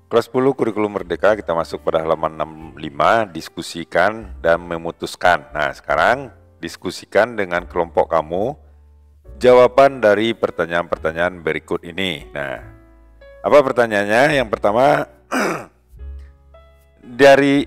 Kelas 10 Kurikulum Merdeka, kita masuk pada halaman 65, diskusikan dan memutuskan. Nah, sekarang diskusikan dengan kelompok kamu jawaban dari pertanyaan-pertanyaan berikut ini. Nah, apa pertanyaannya? Yang pertama, dari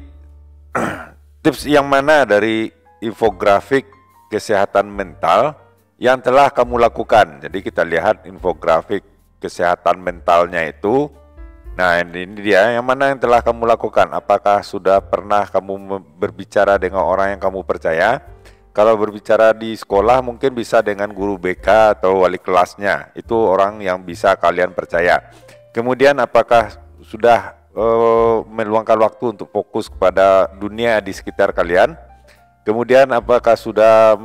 tips yang mana dari infografik kesehatan mental yang telah kamu lakukan? Jadi kita lihat infografik kesehatan mentalnya itu. Nah, ini dia, yang mana yang telah kamu lakukan? Apakah sudah pernah kamu berbicara dengan orang yang kamu percaya? Kalau berbicara di sekolah mungkin bisa dengan guru BK atau wali kelasnya. Itu orang yang bisa kalian percaya. Kemudian apakah sudah meluangkan waktu untuk fokus kepada dunia di sekitar kalian? Kemudian apakah sudah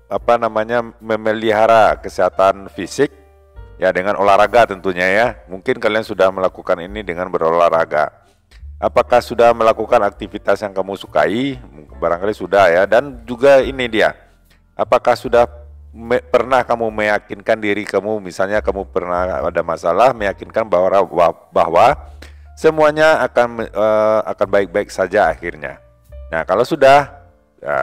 memelihara kesehatan fisik? Ya, dengan olahraga tentunya ya. Mungkin kalian sudah melakukan ini dengan berolahraga. Apakah sudah melakukan aktivitas yang kamu sukai? Barangkali sudah ya. Dan juga ini dia. Apakah sudah pernah kamu meyakinkan diri kamu, misalnya kamu pernah ada masalah, meyakinkan bahwa semuanya akan baik-baik saja akhirnya. Nah, kalau sudah, ya,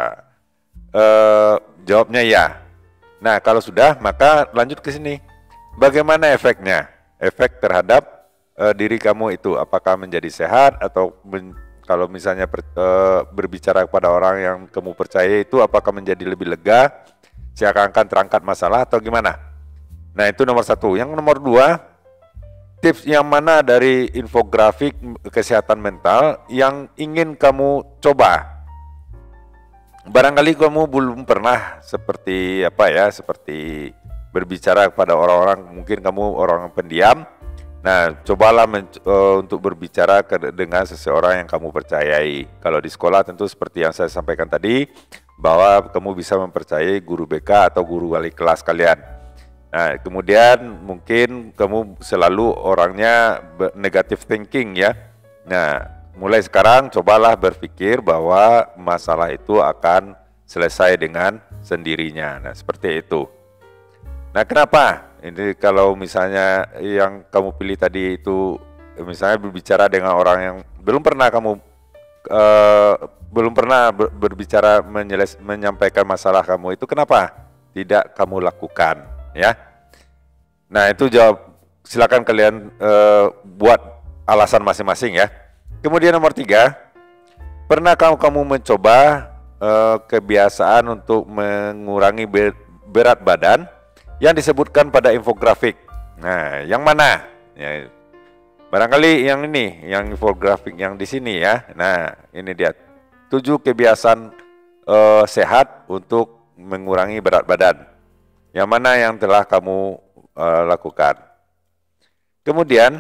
jawabnya ya. Nah, kalau sudah, maka lanjut ke sini. Bagaimana efeknya? Efek terhadap diri kamu itu, apakah menjadi sehat atau kalau misalnya berbicara kepada orang yang kamu percaya itu, apakah menjadi lebih lega, seakan-akan terangkat masalah atau gimana? Nah, itu nomor satu. Yang nomor dua, tips yang mana dari infografik kesehatan mental yang ingin kamu coba? Barangkali kamu belum pernah seperti seperti berbicara kepada orang-orang, mungkin kamu orang pendiam. Nah, cobalah untuk berbicara dengan seseorang yang kamu percayai. Kalau di sekolah tentu seperti yang saya sampaikan tadi, bahwa kamu bisa mempercayai guru BK atau guru wali kelas kalian. Nah, kemudian mungkin kamu selalu orangnya negative thinking ya. Nah, mulai sekarang cobalah berpikir bahwa masalah itu akan selesai dengan sendirinya. Nah, seperti itu. Nah, kenapa? Ini kalau misalnya yang kamu pilih tadi itu, misalnya berbicara dengan orang yang belum pernah kamu berbicara menyampaikan masalah kamu itu, kenapa tidak kamu lakukan ya? Nah, itu silakan kalian buat alasan masing-masing ya. Kemudian nomor 3, pernah kamu mencoba kebiasaan untuk mengurangi berat badan yang disebutkan pada infografik? Nah, yang mana? Ya, barangkali yang ini, yang infografik yang di sini ya. Nah, ini dia 7 kebiasaan sehat untuk mengurangi berat badan. Yang mana yang telah kamu lakukan? Kemudian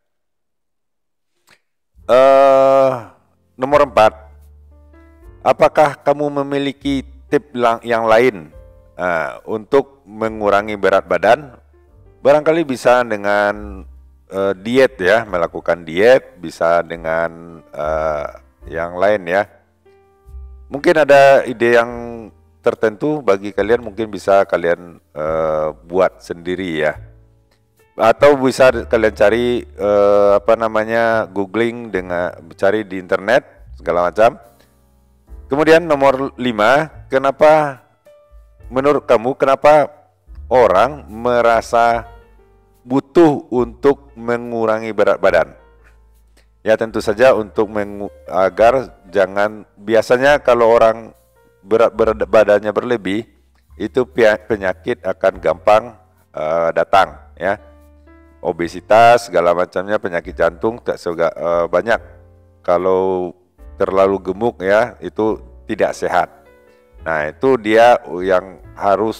nomor 4, apakah kamu memiliki tips yang lain untuk mengurangi berat badan? Barangkali bisa dengan diet ya, melakukan diet, bisa dengan yang lain ya. Mungkin ada ide yang tertentu bagi kalian, mungkin bisa kalian buat sendiri ya. Atau bisa kalian cari googling, dengan cari di internet segala macam. Kemudian nomor 5, menurut kamu kenapa orang merasa butuh untuk mengurangi berat badan? Ya, tentu saja untuk agar jangan, biasanya kalau orang berat badannya berlebih, itu penyakit akan gampang datang ya. Obesitas segala macamnya, penyakit jantung banyak. Kalau terlalu gemuk ya, itu tidak sehat. Nah, itu dia yang harus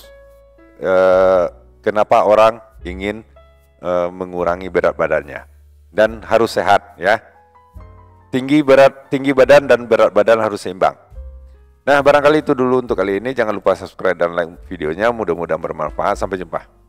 kenapa orang ingin mengurangi berat badannya, dan harus sehat ya. Tinggi badan dan berat badan harus seimbang. Nah, barangkali itu dulu untuk kali ini. Jangan lupa subscribe dan like videonya. Mudah-mudahan bermanfaat. Sampai jumpa.